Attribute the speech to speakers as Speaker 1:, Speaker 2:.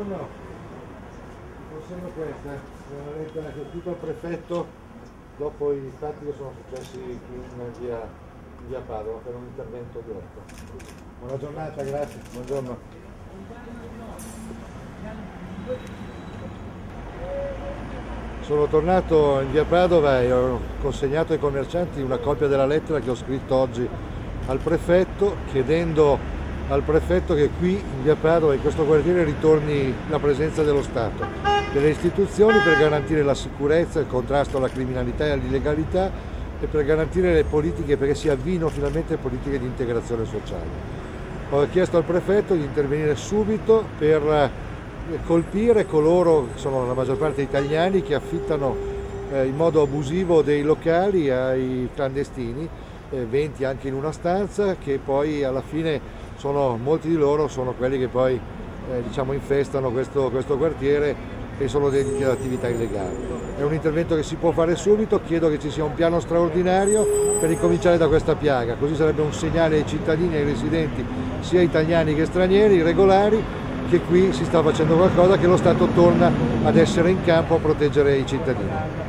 Speaker 1: buongiorno. Consegno questa, è una lettera che ho scritto al prefetto dopo i fatti che sono successi qui in via Padova per un intervento diretto. Buona giornata, grazie, buongiorno. Sono tornato in via Padova e ho consegnato ai commercianti una copia della lettera che ho scritto oggi al prefetto, chiedendo al prefetto che qui in via Padova, in questo quartiere, ritorni la presenza dello Stato, delle istituzioni, per garantire la sicurezza, il contrasto alla criminalità e all'illegalità e per garantire le politiche, perché si avvino finalmente politiche di integrazione sociale. Ho chiesto al prefetto di intervenire subito per colpire coloro, che sono la maggior parte italiani, che affittano in modo abusivo dei locali ai clandestini, 20 anche in una stanza, che poi alla fine molti di loro sono quelli che poi infestano questo quartiere e sono dediti ad attività illegali. È un intervento che si può fare subito, chiedo che ci sia un piano straordinario per ricominciare da questa piaga, così sarebbe un segnale ai cittadini e ai residenti, sia italiani che stranieri, regolari, che qui si sta facendo qualcosa, che lo Stato torna ad essere in campo a proteggere i cittadini.